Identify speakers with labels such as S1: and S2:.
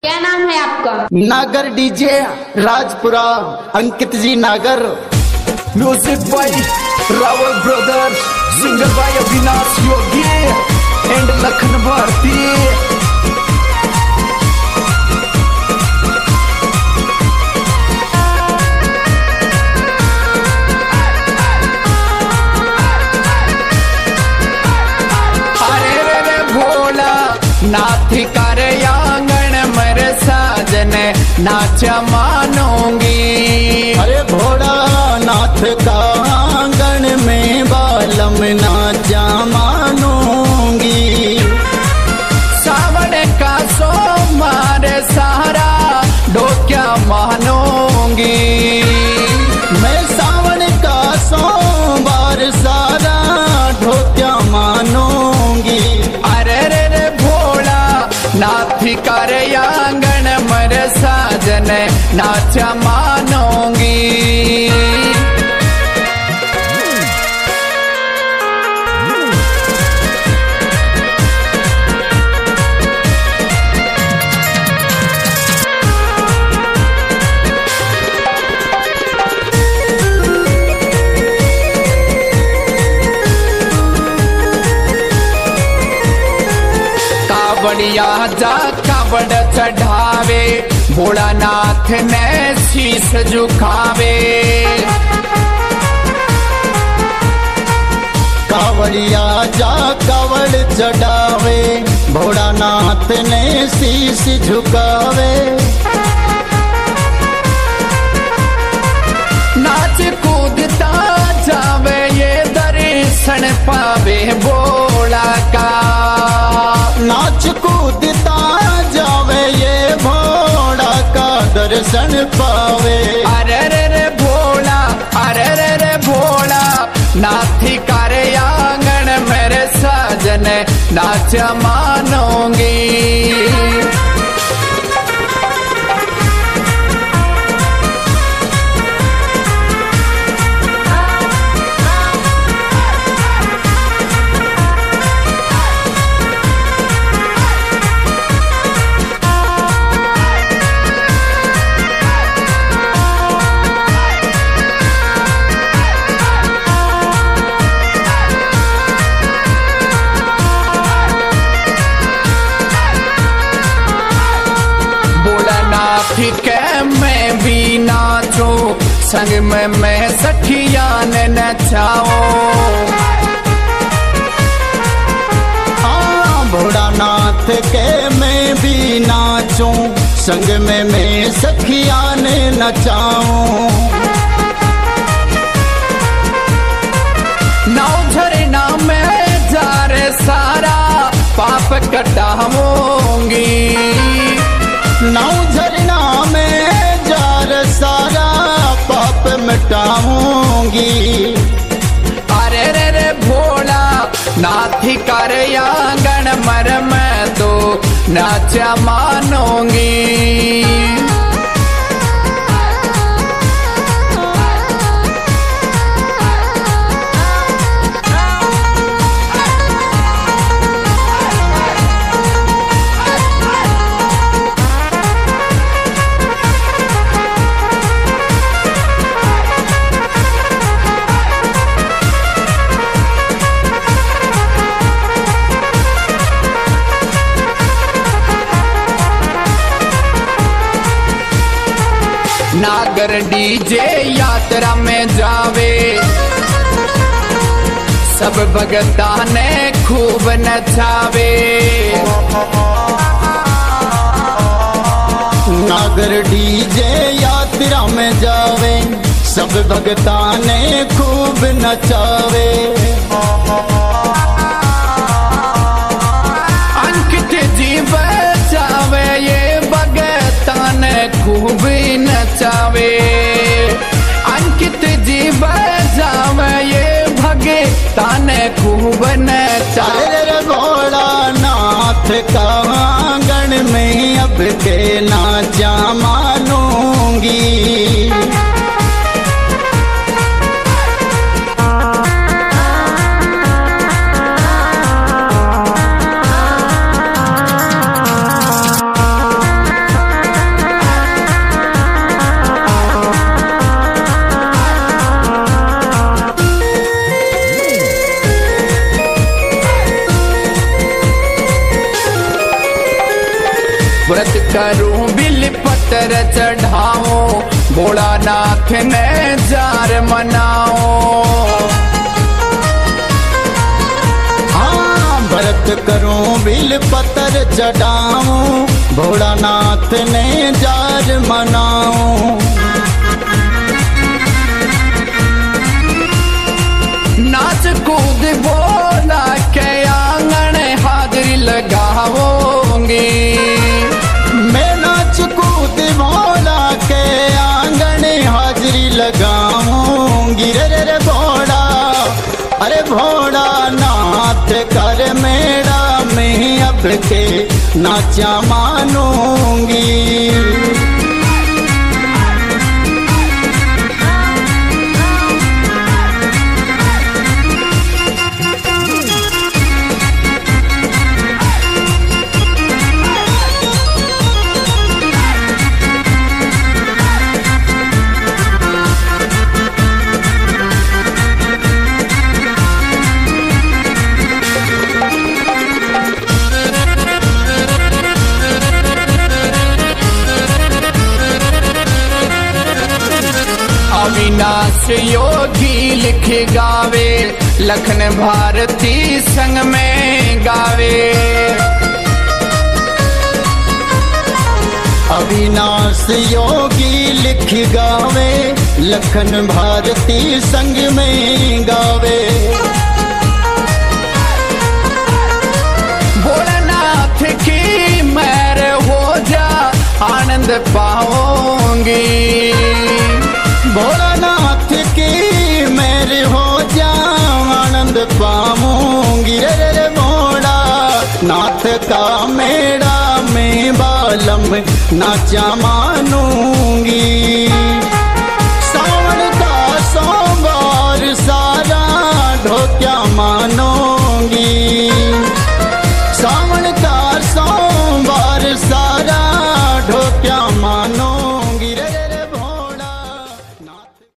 S1: क्या नाम है आपका?
S2: नागर DJ Rajpura, Ankit ji Nagar.
S3: Music by Rawal brothers, singer by Avinash Yogi and Lakhan Bharti. नाथ करे आंगन मर साजन नाचा मानूंगी।
S2: अरे भोला नाथ का आंगन में बालम नाचा मानूंगी।
S3: सावन का सोमवार सारा ढोक्या मानूंगी।
S2: मैं सावन का सोमवार सारा ढोक्या मानूंगी।
S3: नाथ करे आंगन मर साजन नाचा मानूंगी। कावड़िया जा कावड़ चढ़ावे, भोलानाथ ने शीश झुकावे।
S2: कावड़िया जा कावड़ चढ़ावे, भोलानाथ ने शीश झुकावे।
S3: नाच कूदता जावे ये दर्शन पावे भोला का।
S2: नाच कूदता जावे ये भोला का दर्शन पावे।
S3: अरे रे भोला, अरे रे भोला, नाथी करे आंगन मेरे साजन नाच मानूंगी। के मैं भी नाचो, संग में मैं सखिया ने नचाओ।
S2: हाँ भोलानाथ के मैं भी नाचूं, संग में मैं सखिया ने नचाऊं।
S3: नाव झरना में जा रे सारा पाप कटाऊंगी।
S2: नाव झरना में जार सारा पाप मिटाऊंगी।
S3: अरे रे भोला नाथी करे आंगन मर मैं तो नाचा मानूंगी। नागर डीजे यात्रा में जावे, सब भगता ने खूब नचावे।
S2: नागर डीजे यात्रा में जावे, सब भगता ने खूब नचावे।
S3: अंकित जी बजावे ये भगता ने खूब नचावे। अंकित जी बजावे ये भगता ने खूब नचावे।
S2: भोलानाथ का आंगन में अब के नाचा मानूंगी।
S3: व्रत करूं बिल पत्र चढ़ाऊं, भोलानाथ ने जार मनाओ।
S2: हाँ व्रत करूं बिल पत्र चढ़ाऊं, भोलानाथ ने जार मनाऊं।
S3: नाच कूद भोला के आंगन हाजिरी लगाऊंगी,
S2: मैं नाच कूद भोला के आंगन हाजिरी लगाऊंगी। रे भोला, अरे भोला नाथ कर मेरा, मैं अब के नाचा मानूंगी।
S3: अविनाश योगी लिख गावे, लखन भारती संग में गावे।
S2: अविनाश योगी लिख गावे, लखन भारती संग में गावे।
S3: भोलेनाथ की मेहर हो जा, आनंद पाऊंगी।
S2: भोलानाथ की मेरी हो जा, आनंद पाऊंगी। रे भोला नाथ का मेरा, मैं बालम नाचा